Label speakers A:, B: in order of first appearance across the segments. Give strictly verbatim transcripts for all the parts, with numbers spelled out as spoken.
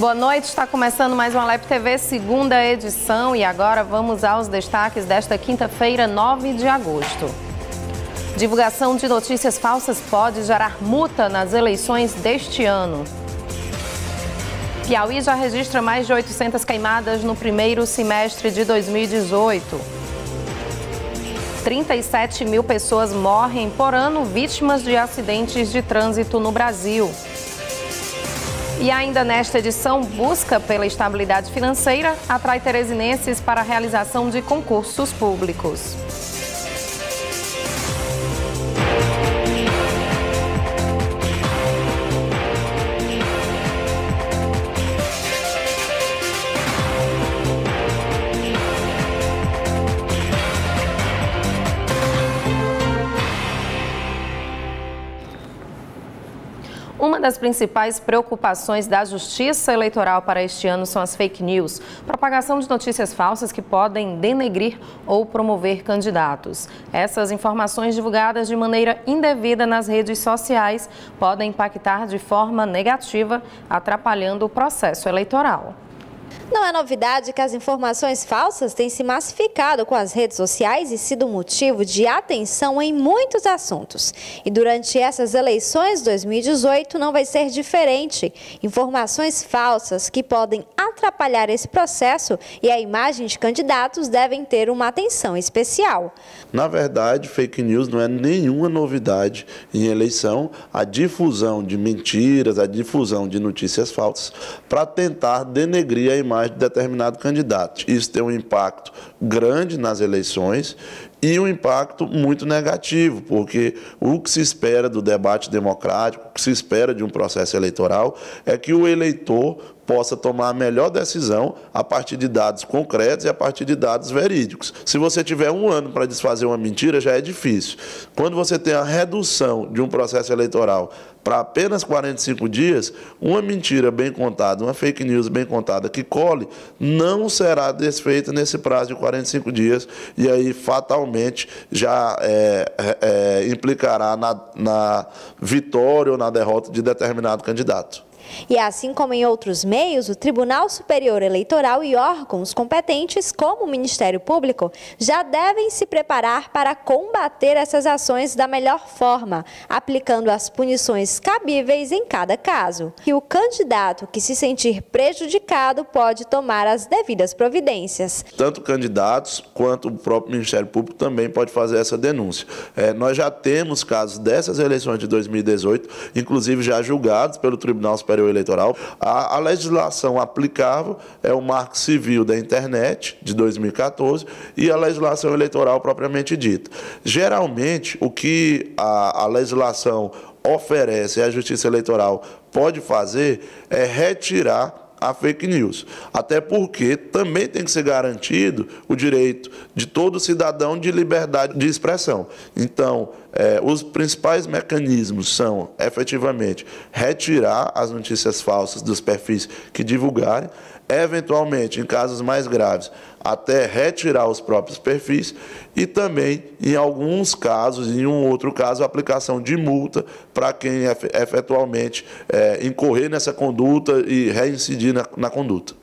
A: Boa noite, está começando mais uma Alep T V, segunda edição, e agora vamos aos destaques desta quinta-feira, nove de agosto. Divulgação de notícias falsas pode gerar multa nas eleições deste ano. Piauí já registra mais de oitocentas queimadas no primeiro semestre de dois mil e dezoito. trinta e sete mil pessoas morrem por ano vítimas de acidentes de trânsito no Brasil. E ainda nesta edição, busca pela estabilidade financeira atrai teresinenses para a realização de concursos públicos. Uma das principais preocupações da Justiça Eleitoral para este ano são as fake news, propagação de notícias falsas que podem denegrir ou promover candidatos. Essas informações divulgadas de maneira indevida nas redes sociais podem impactar de forma negativa, atrapalhando o processo eleitoral.
B: Não é novidade que as informações falsas têm se massificado com as redes sociais e sido motivo de atenção em muitos assuntos. E durante essas eleições dois mil e dezoito não vai ser diferente. Informações falsas que podem atrapalhar esse processo e a imagem de candidatos devem ter uma atenção especial.
C: Na verdade, fake news não é nenhuma novidade em eleição. A difusão de mentiras, a difusão de notícias falsas para tentar denegrir a imagem de determinado candidato. Isso tem um impacto grande nas eleições e um impacto muito negativo, porque o que se espera do debate democrático, o que se espera de um processo eleitoral é que o eleitor possa tomar a melhor decisão a partir de dados concretos e a partir de dados verídicos. Se você tiver um ano para desfazer uma mentira, já é difícil. Quando você tem a redução de um processo eleitoral para apenas quarenta e cinco dias, uma mentira bem contada, uma fake news bem contada que cole, não será desfeita nesse prazo de quarenta e cinco dias e aí fatalmente já é, é, implicará na, na vitória ou na derrota de determinado candidato.
B: E assim como em outros meios, o Tribunal Superior Eleitoral e órgãos competentes, como o Ministério Público, já devem se preparar para combater essas ações da melhor forma, aplicando as punições cabíveis em cada caso. E o candidato que se sentir prejudicado pode tomar as devidas providências.
C: Tanto candidatos quanto o próprio Ministério Público também pode fazer essa denúncia. É, nós já temos casos dessas eleições de dois mil e dezoito, inclusive já julgados pelo Tribunal Superior Eleitoral. A, a legislação aplicável é o Marco Civil da Internet, de dois mil e quatorze, e a legislação eleitoral propriamente dita. Geralmente, o que a, a legislação oferece e a Justiça Eleitoral pode fazer é retirar a fake news, até porque também tem que ser garantido o direito de todo cidadão de liberdade de expressão. Então, eh, os principais mecanismos são, efetivamente, retirar as notícias falsas dos perfis que divulgarem, eventualmente, em casos mais graves, até retirar os próprios perfis e também, em alguns casos, em um outro caso, a aplicação de multa para quem efetualmente é, incorrer nessa conduta e reincidir na, na conduta.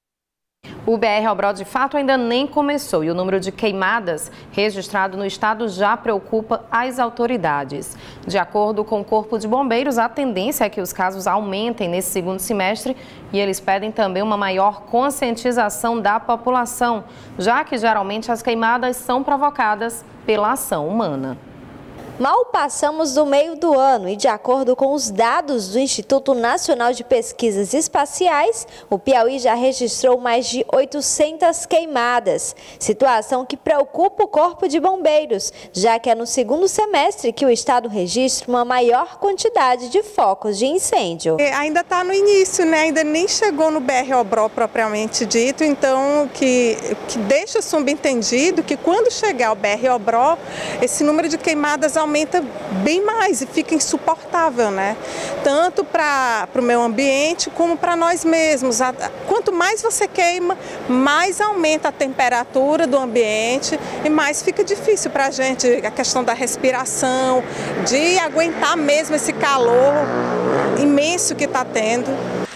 A: O B R Obró, de fato, ainda nem começou e o número de queimadas registrado no estado já preocupa as autoridades. De acordo com o Corpo de Bombeiros, a tendência é que os casos aumentem nesse segundo semestre e eles pedem também uma maior conscientização da população, já que geralmente as queimadas são provocadas pela ação humana.
B: Mal passamos do meio do ano e, de acordo com os dados do Instituto Nacional de Pesquisas Espaciais, o Piauí já registrou mais de oitocentas queimadas, situação que preocupa o Corpo de Bombeiros, já que é no segundo semestre que o estado registra uma maior quantidade de focos de incêndio.
D: É, ainda está no início, né? Ainda nem chegou no B R Obró propriamente dito, então que, que deixa subentendido que quando chegar o B R Obró, esse número de queimadas aumenta aumenta bem mais e fica insuportável, né? Tanto para o meio ambiente como para nós mesmos. Quanto mais você queima, mais aumenta a temperatura do ambiente e mais fica difícil para a gente a questão da respiração, de aguentar mesmo esse calor imenso que está tendo.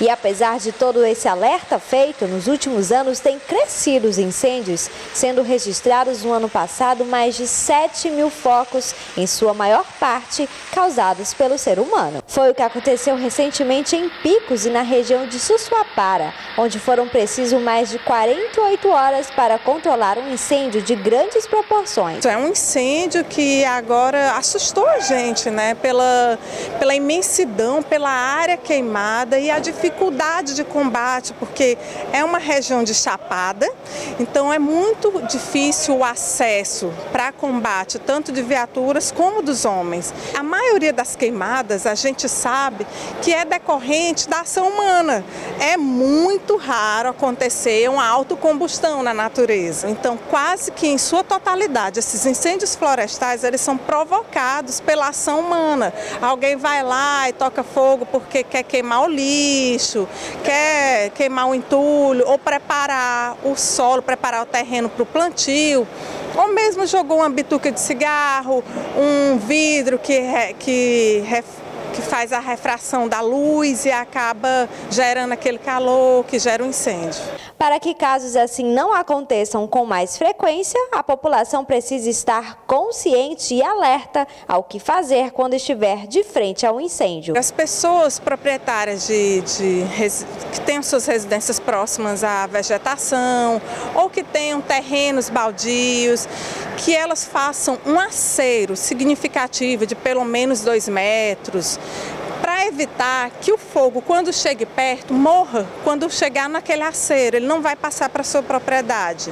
B: E apesar de todo esse alerta feito, nos últimos anos têm crescido os incêndios, sendo registrados no ano passado mais de sete mil focos, em sua maior parte causados pelo ser humano. Foi o que aconteceu recentemente em Picos e na região de Sussuapara, onde foram preciso mais de quarenta e oito horas para controlar um incêndio de grandes proporções.
D: É um incêndio que agora assustou a gente, né? Pela, pela imensidão, pela área queimada e a dificuldade de combate, porque é uma região de chapada, então é muito difícil o acesso para combate, tanto de viaturas como dos homens. A maioria das queimadas, a gente sabe que é decorrente da ação humana. É muito raro acontecer uma autocombustão na natureza. Então, quase que em sua totalidade, esses incêndios florestais, eles são provocados pela ação humana. Alguém vai lá e toca fogo porque quer queimar o lixo, quer queimar o entulho ou preparar o solo, preparar o terreno para o plantio, ou mesmo jogou uma bituca de cigarro, um vidro que, que, que faz a refração da luz e acaba gerando aquele calor que gera um incêndio.
B: Para que casos assim não aconteçam com mais frequência, a população precisa estar consciente e alerta ao que fazer quando estiver de frente ao incêndio.
D: As pessoas proprietárias de, de, que tenham suas residências próximas à vegetação ou que tenham terrenos baldios, que elas façam um aceiro significativo de pelo menos dois metros, para evitar que o fogo, quando chegue perto, morra quando chegar naquele aceiro, ele não vai passar para a sua propriedade.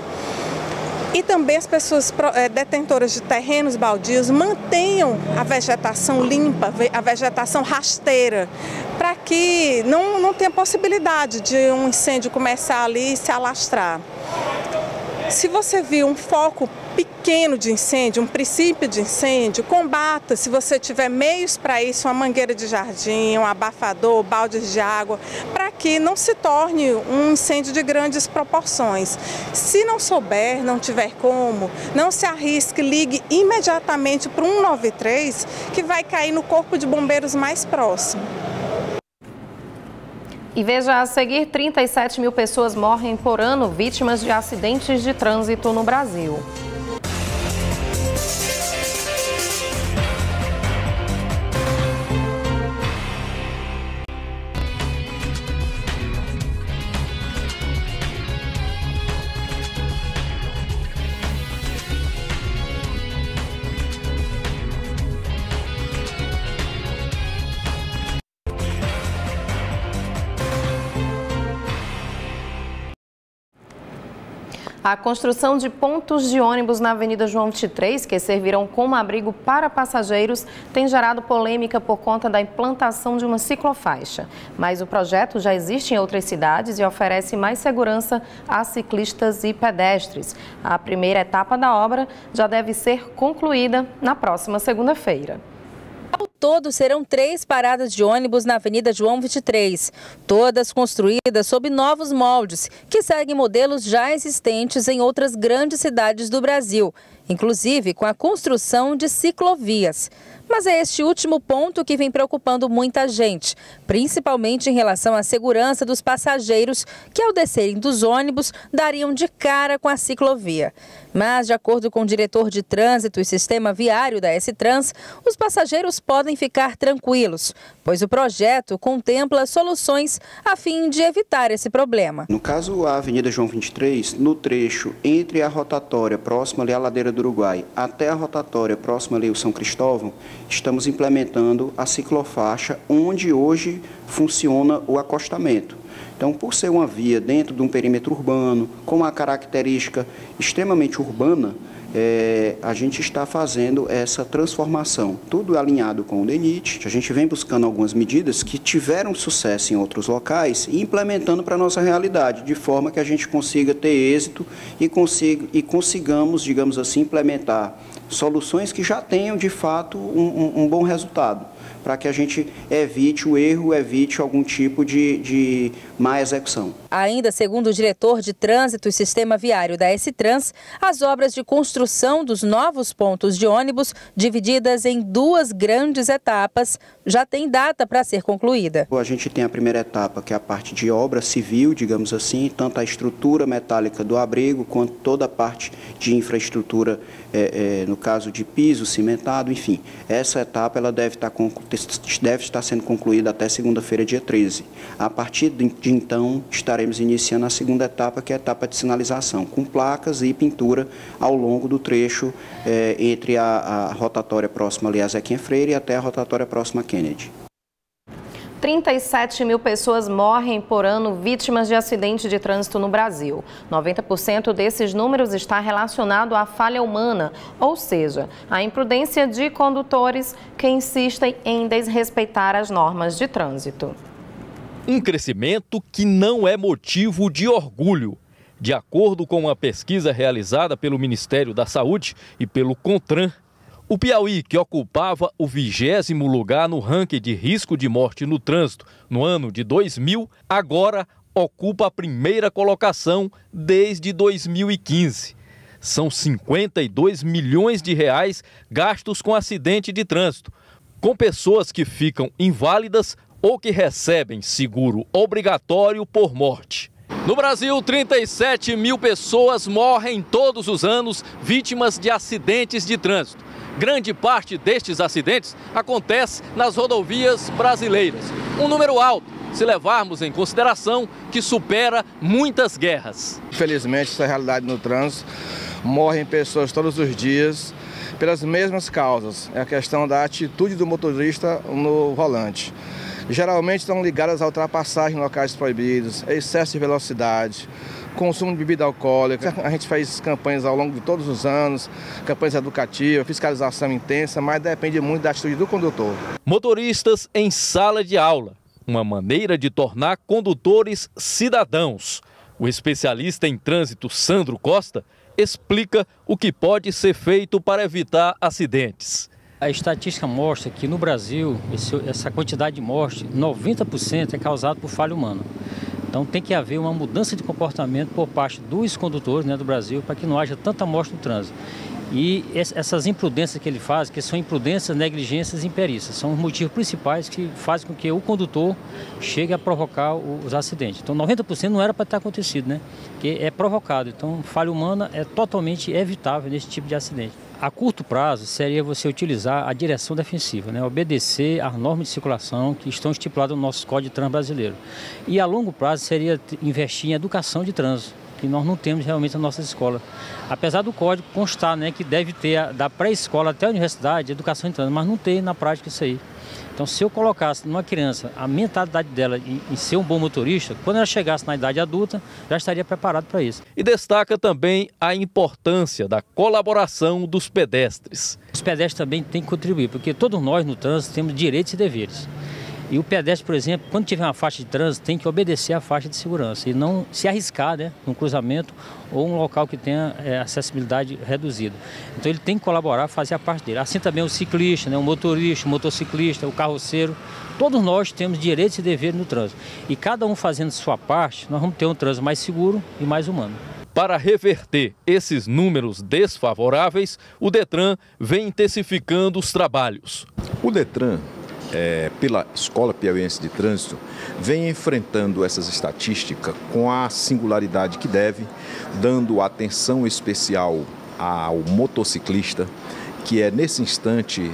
D: E também as pessoas detentoras de terrenos baldios mantenham a vegetação limpa, a vegetação rasteira, para que não, não tenha possibilidade de um incêndio começar ali e se alastrar. Se você viu um foco pequeno de incêndio, um princípio de incêndio, combata, se você tiver meios para isso, uma mangueira de jardim, um abafador, baldes de água, para que não se torne um incêndio de grandes proporções. Se não souber, não tiver como, não se arrisque, ligue imediatamente para o um nove três, que vai cair no corpo de bombeiros mais próximo.
A: E veja a seguir, trinta e sete mil pessoas morrem por ano vítimas de acidentes de trânsito no Brasil. A construção de pontos de ônibus na Avenida João vinte e três, que servirão como abrigo para passageiros, tem gerado polêmica por conta da implantação de uma ciclofaixa. Mas o projeto já existe em outras cidades e oferece mais segurança a ciclistas e pedestres. A primeira etapa da obra já deve ser concluída na próxima segunda-feira.
E: Ao todo, serão três paradas de ônibus na Avenida João vinte e três, todas construídas sob novos moldes, que seguem modelos já existentes em outras grandes cidades do Brasil, inclusive com a construção de ciclovias. Mas é este último ponto que vem preocupando muita gente, principalmente em relação à segurança dos passageiros que, ao descerem dos ônibus, dariam de cara com a ciclovia. Mas, de acordo com o diretor de Trânsito e Sistema Viário da S-Trans, os passageiros podem ficar tranquilos, pois o projeto contempla soluções a fim de evitar esse problema.
F: No caso, a Avenida João vinte e três, no trecho entre a rotatória próxima ali à ladeira do Uruguai até a rotatória próxima ali ao São Cristóvão, estamos implementando a ciclofaixa onde hoje funciona o acostamento. Então, por ser uma via dentro de um perímetro urbano, com uma característica extremamente urbana, é, a gente está fazendo essa transformação, tudo alinhado com o D E N I T. A gente vem buscando algumas medidas que tiveram sucesso em outros locais e implementando para a nossa realidade, de forma que a gente consiga ter êxito e, consiga, e consigamos, digamos assim, implementar soluções que já tenham, de fato, um, um, um bom resultado. para que a gente evite o erro, evite algum tipo de, de má execução.
E: Ainda segundo o diretor de Trânsito e Sistema Viário da S-Trans, as obras de construção dos novos pontos de ônibus, divididas em duas grandes etapas, já tem data para ser concluída.
F: A gente tem a primeira etapa, que é a parte de obra civil, digamos assim, tanto a estrutura metálica do abrigo, quanto toda a parte de infraestrutura, é, é, no caso de piso, cimentado, enfim. Essa etapa ela deve estar, deve estar sendo concluída até segunda-feira, dia treze. A partir de então, estaremos iniciando a segunda etapa, que é a etapa de sinalização, com placas e pintura ao longo do trecho é, entre a, a rotatória próxima ali a Zequinha Freire e até a rotatória próxima a Kennedy.
A: trinta e sete mil pessoas morrem por ano vítimas de acidente de trânsito no Brasil. noventa por cento desses números está relacionado à falha humana, ou seja, à imprudência de condutores que insistem em desrespeitar as normas de trânsito.
G: Um crescimento que não é motivo de orgulho. De acordo com uma pesquisa realizada pelo Ministério da Saúde e pelo CONTRAN, o Piauí, que ocupava o vigésimo lugar no ranking de risco de morte no trânsito no ano de dois mil, agora ocupa a primeira colocação desde dois mil e quinze. São cinquenta e dois milhões de reais gastos com acidente de trânsito, com pessoas que ficam inválidas ou que recebem seguro obrigatório por morte. No Brasil, trinta e sete mil pessoas morrem todos os anos vítimas de acidentes de trânsito. Grande parte destes acidentes acontece nas rodovias brasileiras. Um número alto, se levarmos em consideração que supera muitas guerras.
H: Infelizmente, essa é a realidade no trânsito. Morrem pessoas todos os dias pelas mesmas causas. É a questão da atitude do motorista no volante. Geralmente estão ligadas à ultrapassagem em locais proibidos, excesso de velocidade, consumo de bebida alcoólica. A gente faz campanhas ao longo de todos os anos, campanhas educativas, fiscalização intensa, mas depende muito da atitude do condutor.
G: Motoristas em sala de aula, uma maneira de tornar condutores cidadãos. O especialista em trânsito Sandro Costa explica o que pode ser feito para evitar acidentes.
I: A estatística mostra que no Brasil, esse, essa quantidade de morte, noventa por cento é causada por falha humana. Então tem que haver uma mudança de comportamento por parte dos condutores, né, do Brasil, para que não haja tanta morte no trânsito. E essas imprudências que ele faz, que são imprudências, negligências e imperícias, são os motivos principais que fazem com que o condutor chegue a provocar os acidentes. Então noventa por cento não era para ter acontecido, né? Porque é provocado. Então falha humana é totalmente evitável nesse tipo de acidente. A curto prazo seria você utilizar a direção defensiva, né? Obedecer às normas de circulação que estão estipuladas no nosso Código de Trânsito brasileiro. E a longo prazo seria investir em educação de trânsito, que nós não temos realmente nas nossas escolas. Apesar do código constar, né, que deve ter da pré-escola até a universidade, educação em trânsito, mas não tem na prática isso aí. Então, se eu colocasse numa criança a mentalidade dela em, em ser um bom motorista, quando ela chegasse na idade adulta, já estaria preparado para isso.
G: E destaca também a importância da colaboração dos pedestres.
I: Os pedestres também têm que contribuir, porque todos nós no trânsito temos direitos e deveres. E o pedestre, por exemplo, quando tiver uma faixa de trânsito, tem que obedecer à faixa de segurança e não se arriscar, né, num cruzamento ou um local que tenha é, acessibilidade reduzida. Então ele tem que colaborar, fazer a parte dele. Assim também o ciclista, né, o motorista, o motociclista, o carroceiro. Todos nós temos direitos e deveres no trânsito. E cada um fazendo sua parte, nós vamos ter um trânsito mais seguro e mais humano.
G: Para reverter esses números desfavoráveis, o Detran vem intensificando os trabalhos.
J: O Detran, É, pela Escola Piauiense de Trânsito, vem enfrentando essas estatísticas com a singularidade que deve, dando atenção especial ao motociclista, que é nesse instante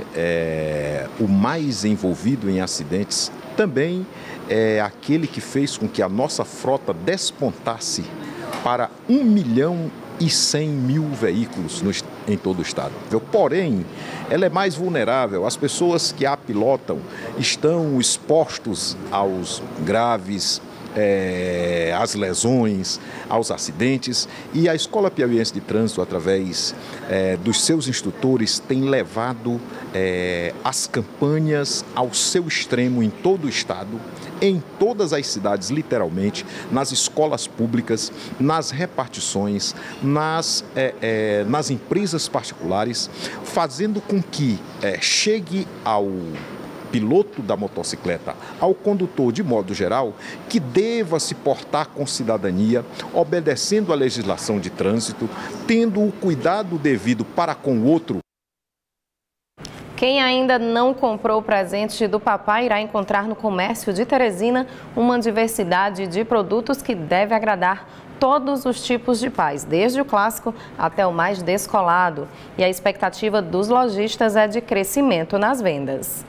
J: é, o mais envolvido em acidentes, também é aquele que fez com que a nossa frota despontasse para um milhão e cem mil veículos no, em todo o estado. Porém, ela é mais vulnerável. As pessoas que a pilotam estão expostos aos graves, é, às lesões, aos acidentes. E a Escola Piauiense de Trânsito, através é, dos seus instrutores, tem levado é, as campanhas ao seu extremo em todo o estado, em todas as cidades, literalmente, nas escolas públicas, nas repartições, nas, é, é, nas empresas particulares, fazendo com que é, chegue ao piloto da motocicleta ao condutor de modo geral que deva se portar com cidadania, obedecendo à legislação de trânsito, tendo o cuidado devido para com o outro.
A: Quem ainda não comprou o presente do papai irá encontrar no comércio de Teresina uma diversidade de produtos que deve agradar todos os tipos de pais, desde o clássico até o mais descolado. E a expectativa dos lojistas é de crescimento nas vendas.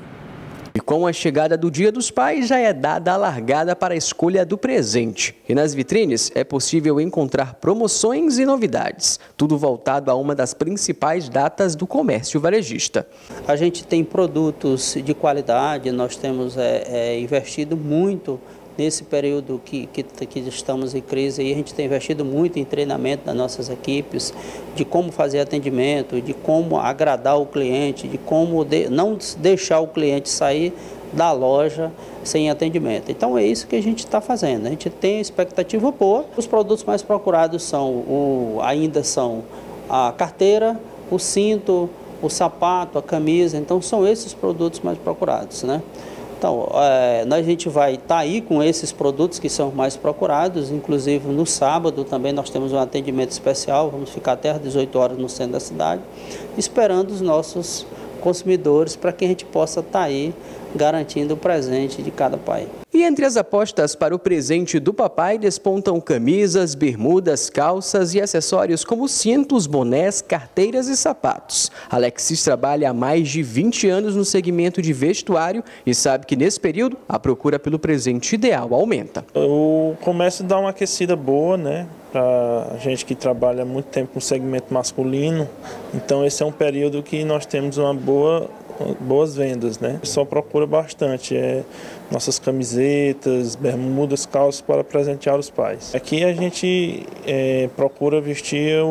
K: E com a chegada do Dia dos Pais, já é dada a largada para a escolha do presente. E nas vitrines é possível encontrar promoções e novidades, tudo voltado a uma das principais datas do comércio varejista.
L: A gente tem produtos de qualidade, nós temos é, é, investido muito nesse período que, que, que estamos em crise, e a gente tem investido muito em treinamento das nossas equipes, de como fazer atendimento, de como agradar o cliente, de como de, não deixar o cliente sair da loja sem atendimento. Então é isso que a gente está fazendo. A gente tem expectativa boa. Os produtos mais procurados são o, ainda são a carteira, o cinto, o sapato, a camisa. Então são esses produtos mais procurados, né? Então, é, a gente vai estar tá aí com esses produtos que são mais procurados, inclusive no sábado também nós temos um atendimento especial, vamos ficar até às dezoito horas no centro da cidade, esperando os nossos consumidores para que a gente possa estar tá aí garantindo o presente de cada pai.
K: E entre as apostas para o presente do papai despontam camisas, bermudas, calças e acessórios como cintos, bonés, carteiras e sapatos. Alexis trabalha há mais de vinte anos no segmento de vestuário e sabe que nesse período a procura pelo presente ideal aumenta.
M: O comércio dá uma aquecida boa, né? Para a gente que trabalha muito tempo no segmento masculino, então esse é um período que nós temos uma boa boas vendas, né? O pessoal procura bastante é, nossas camisetas, bermudas, calças para presentear os pais. Aqui a gente é, procura vestir o,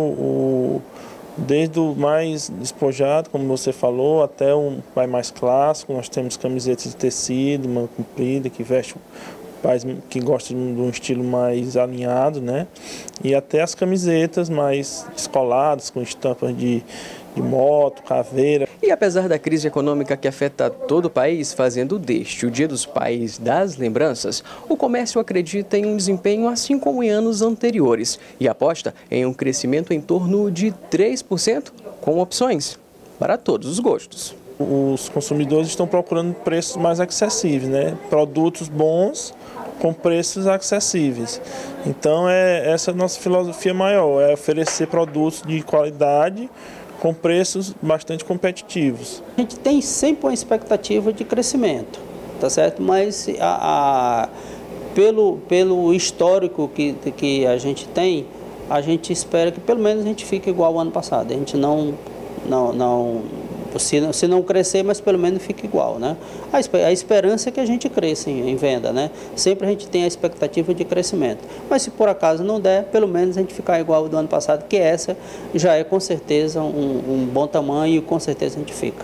M: o desde o mais despojado, como você falou, até o pai mais clássico. Nós temos camisetas de tecido, manga comprida, que veste pais que gostam de um estilo mais alinhado, né? E até as camisetas mais descoladas, com estampas de, de moto, caveira.
K: E apesar da crise econômica que afeta todo o país, fazendo deste o Dia dos Pais das lembranças, o comércio acredita em um desempenho assim como em anos anteriores e aposta em um crescimento em torno de três por cento, com opções para todos os gostos.
M: Os consumidores estão procurando preços mais acessíveis, né? Produtos bons com preços acessíveis. Então, é, essa é a nossa filosofia maior, é oferecer produtos de qualidade com preços bastante competitivos.
L: A gente tem sempre uma expectativa de crescimento, tá certo? Mas a, a, pelo, pelo histórico que, que a gente tem, a gente espera que pelo menos a gente fique igual ao ano passado. A gente não... não, não Se não, se não crescer, mas pelo menos fica igual, né? A, a esperança é que a gente cresça em, em venda, né? Sempre a gente tem a expectativa de crescimento. Mas se por acaso não der, pelo menos a gente ficar igual ao do ano passado, que essa já é com certeza um, um bom tamanho e com certeza a gente fica.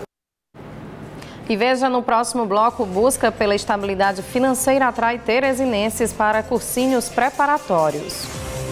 A: E veja no próximo bloco, busca pela estabilidade financeira atrai teresinenses para cursinhos preparatórios.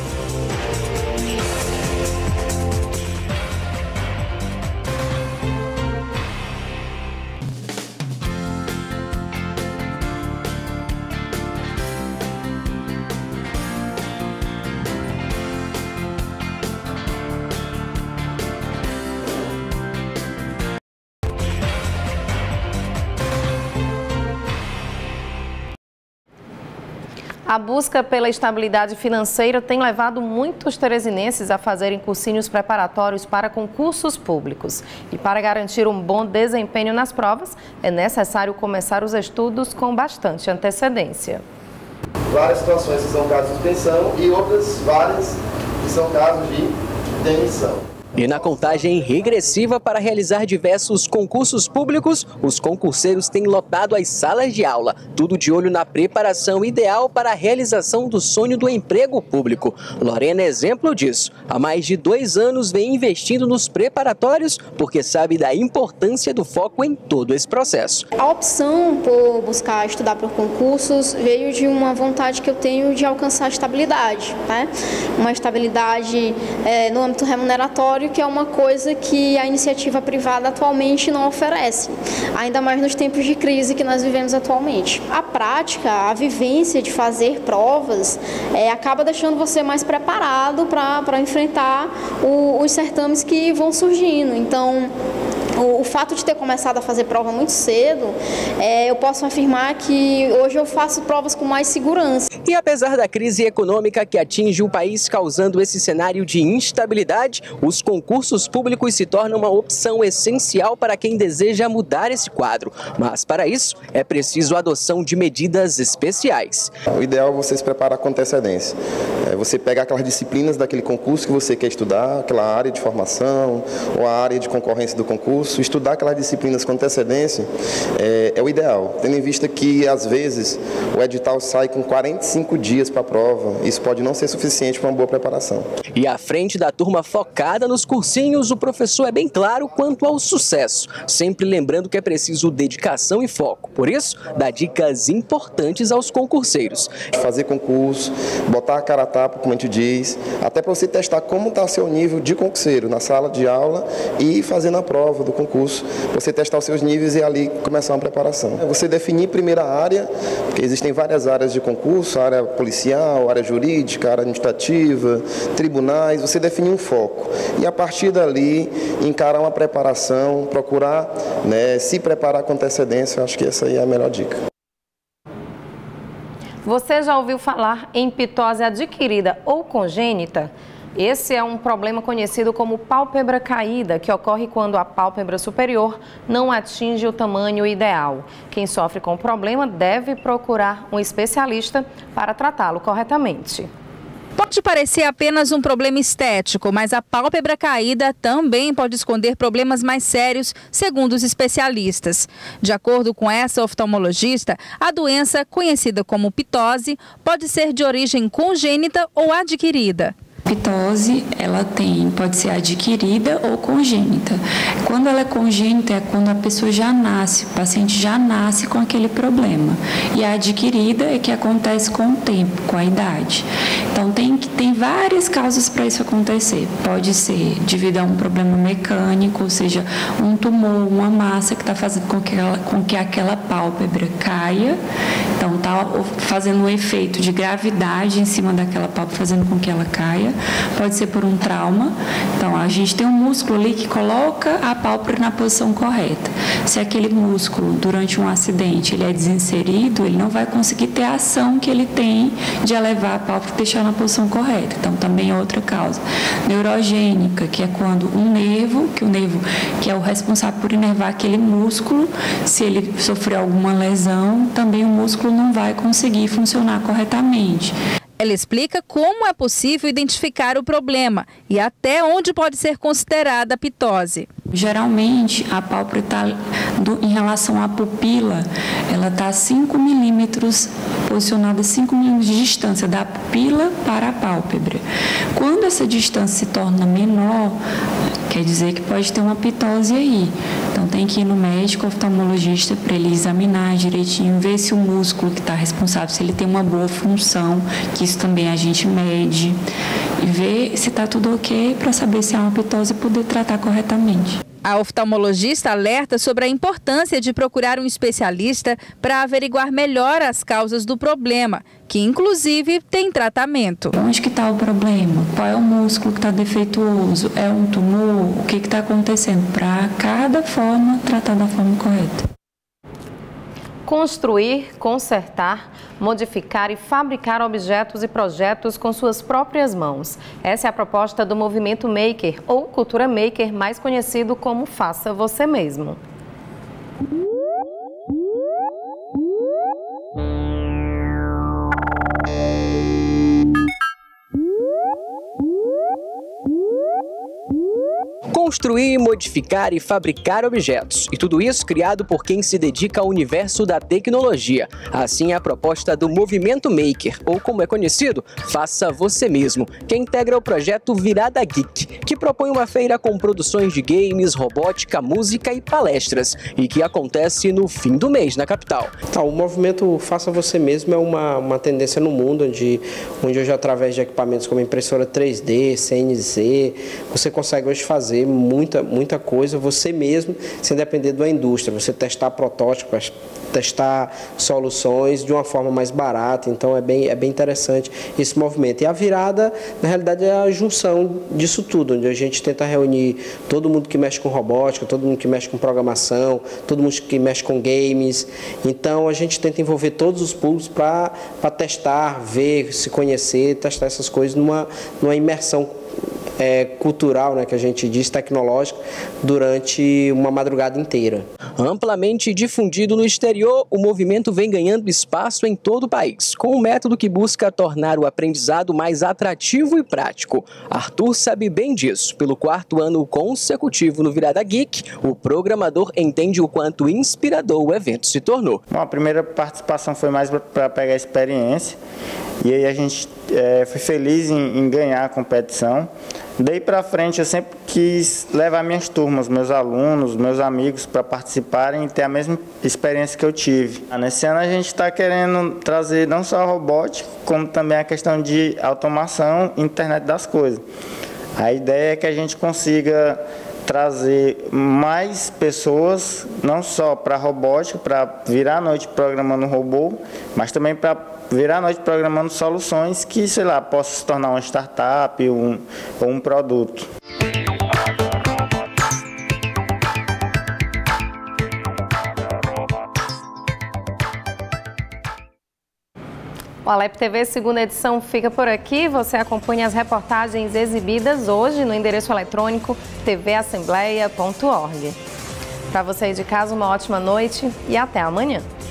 A: A busca pela estabilidade financeira tem levado muitos teresinenses a fazerem cursinhos preparatórios para concursos públicos. E para garantir um bom desempenho nas provas, é necessário começar os estudos com bastante antecedência.
N: Várias situações que são casos de suspensão e outras várias que são casos de demissão.
K: E na contagem regressiva para realizar diversos concursos públicos, os concurseiros têm lotado as salas de aula, tudo de olho na preparação ideal para a realização do sonho do emprego público. Lorena é exemplo disso. Há mais de dois anos vem investindo nos preparatórios porque sabe da importância do foco em todo esse processo.
O: A opção por buscar estudar por concursos veio de uma vontade que eu tenho de alcançar estabilidade, né? Uma estabilidade é, no âmbito remuneratório laboratório, que é uma coisa que a iniciativa privada atualmente não oferece, ainda mais nos tempos de crise que nós vivemos atualmente. A prática, a vivência de fazer provas, é, acaba deixando você mais preparado para enfrentar o, os certames que vão surgindo. Então, O, o fato de ter começado a fazer prova muito cedo, é, eu posso afirmar que hoje eu faço provas com mais segurança.
K: E apesar da crise econômica que atinge o país, causando esse cenário de instabilidade, os concursos públicos se tornam uma opção essencial para quem deseja mudar esse quadro. Mas para isso, é preciso a adoção de medidas especiais.
N: O ideal é você se preparar com antecedência. É, você pega aquelas disciplinas daquele concurso que você quer estudar, aquela área de formação ou a área de concorrência do concurso, estudar aquelas disciplinas com antecedência é, é o ideal, tendo em vista que, às vezes, o edital sai com quarenta e cinco dias para a prova. Isso pode não ser suficiente para uma boa preparação.
K: E à frente da turma focada nos cursinhos, o professor é bem claro quanto ao sucesso, sempre lembrando que é preciso dedicação e foco. Por isso, dá dicas importantes aos concurseiros.
N: Fazer concurso, botar a cara a tapa, como a gente diz, até para você testar como está o seu nível de concurseiro na sala de aula e fazendo a prova do concurso, você testar os seus níveis e ali começar uma preparação. Você definir primeira área, porque existem várias áreas de concurso, área policial, área jurídica, área administrativa, tribunais, você definir um foco. E a partir dali, encarar uma preparação, procurar, né, se preparar com antecedência, eu acho que essa aí é a melhor dica.
A: Você já ouviu falar em pitose adquirida ou congênita? Esse é um problema conhecido como pálpebra caída, que ocorre quando a pálpebra superior não atinge o tamanho ideal. Quem sofre com o problema deve procurar um especialista para tratá-lo corretamente.
E: Pode parecer apenas um problema estético, mas a pálpebra caída também pode esconder problemas mais sérios, segundo os especialistas. De acordo com essa oftalmologista, a doença, conhecida como pitose, pode ser de origem congênita ou adquirida.
P: Pitose, ela tem, pode ser adquirida ou congênita. Quando ela é congênita é quando a pessoa já nasce, o paciente já nasce com aquele problema. E a adquirida é que acontece com o tempo, com a idade. Então tem, tem várias causas para isso acontecer. Pode ser devido a um problema mecânico, ou seja, um tumor, uma massa que está fazendo com que, ela, com que aquela pálpebra caia. Então está fazendo um efeito de gravidade em cima daquela pálpebra, fazendo com que ela caia. Pode ser por um trauma. Então, a gente tem um músculo ali que coloca a pálpebra na posição correta. Se aquele músculo, durante um acidente, ele é desinserido, ele não vai conseguir ter a ação que ele tem de elevar a pálpebra e deixar na posição correta. Então, também é outra causa. Neurogênica, que é quando um nervo, que o nervo que é o responsável por inervar aquele músculo, se ele sofrer alguma lesão, também o músculo não vai conseguir funcionar corretamente.
E: Ela explica como é possível identificar o problema e até onde pode ser considerada a pitose.
P: Geralmente, a pálpebra está, em relação à pupila, ela está a cinco milímetros, posicionada a cinco milímetros de distância da pupila para a pálpebra. Quando essa distância se torna menor, quer dizer que pode ter uma pitose aí. Então, tem que ir no médico oftalmologista para ele examinar direitinho, ver se o músculo que está responsável, se ele tem uma boa função, que isso também a gente mede, e ver se está tudo ok para saber se é uma pitose e poder tratar corretamente.
E: A oftalmologista alerta sobre a importância de procurar um especialista para averiguar melhor as causas do problema, que inclusive tem tratamento.
P: Onde que está o problema? Qual é o músculo que está defeituoso? É um tumor? O que está acontecendo? Para cada forma, tratar da forma correta.
A: Construir, consertar, modificar e fabricar objetos e projetos com suas próprias mãos. Essa é a proposta do Movimento Maker, ou Cultura Maker, mais conhecido como Faça Você Mesmo.
K: Com construir, modificar e fabricar objetos. E tudo isso criado por quem se dedica ao universo da tecnologia. Assim é a proposta do Movimento Maker, ou como é conhecido, Faça Você Mesmo, que integra o projeto Virada Geek, que propõe uma feira com produções de games, robótica, música e palestras, e que acontece no fim do mês na capital.
Q: Tá, o movimento Faça Você Mesmo é uma, uma tendência no mundo, onde, onde hoje, através de equipamentos como impressora três D, C N Z, você consegue hoje fazer muita, muita coisa você mesmo, sem depender da indústria. Você testar protótipos, testar soluções de uma forma mais barata. Então é bem, é bem interessante esse movimento. E a virada, na realidade, é a junção disso tudo, onde a gente tenta reunir todo mundo que mexe com robótica, todo mundo que mexe com programação, todo mundo que mexe com games. Então a gente tenta envolver todos os públicos para testar, ver, se conhecer, testar essas coisas numa, numa imersão É, cultural, né, que a gente diz, tecnológica, durante uma madrugada inteira.
K: Amplamente difundido no exterior, o movimento vem ganhando espaço em todo o país, com um método que busca tornar o aprendizado mais atrativo e prático. Arthur sabe bem disso. Pelo quarto ano consecutivo no Virada Geek, o programador entende o quanto inspirador o evento se tornou.
R: Bom, a primeira participação foi mais para pegar experiência, e aí a gente é, foi feliz em, em ganhar a competição. Daí para frente eu sempre quis levar minhas turmas, meus alunos, meus amigos para participarem e ter a mesma experiência que eu tive. Nesse ano a gente está querendo trazer não só a robótica, como também a questão de automação e internet das coisas. A ideia é que a gente consiga trazer mais pessoas, não só para a robótica, para virar a noite programando um robô, mas também para virar a noite programando soluções que, sei lá, possa se tornar uma startup um, ou um produto.
A: O Alep T V segunda edição fica por aqui. Você acompanha as reportagens exibidas hoje no endereço eletrônico t v assembleia ponto org. Para você aí de casa, uma ótima noite e até amanhã.